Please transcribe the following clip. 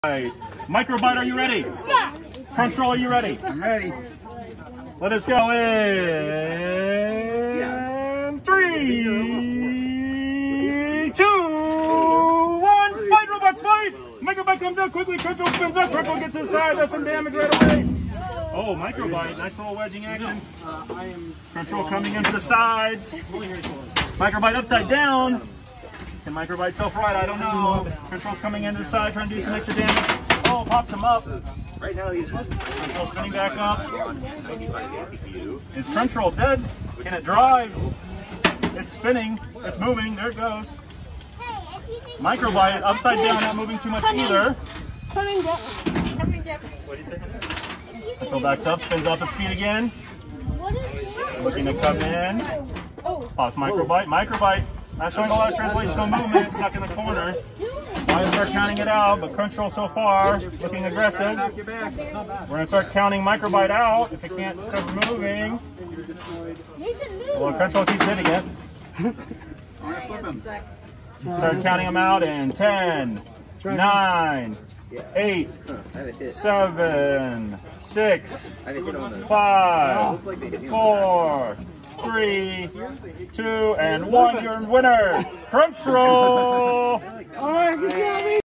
Microbite, are you ready? Yeah. Crunchroll, are you ready? I'm ready. Let us go in 3, 2, 1. Fight, robots, fight! Microbite comes out quickly. Crunchroll spins up. Crunchroll gets inside. Does some damage right away. Oh, Microbite. Nice little wedging action. Crunchroll coming into the sides. Microbite upside down. Can Microbite self-right? I don't know. Crunchroll's coming into the side, trying to do some extra damage. Oh, pops him up. Right now he's Crunchroll spinning back up. Is Crunchroll dead? Can it drive? It's spinning. It's moving. There it goes. Microbite upside down, not moving too much either. Coming down. Coming down. What do you say? Crunchroll backs up, spins up its feet again. What is it? Looking to come in. Oh. Pause Microbite. Microbite. Not showing a lot of translational movement. Stuck in the corner. Might start counting it out, but Crunchroll so far looking aggressive. We're going to start counting Microbite out if it can't start moving. Well, Crunchroll keeps hitting it. Start counting them out in 10, 9, 8, 7, 6, 5, 4, 3, 2, and 1. Your winner, Crunchroll. All right, good job.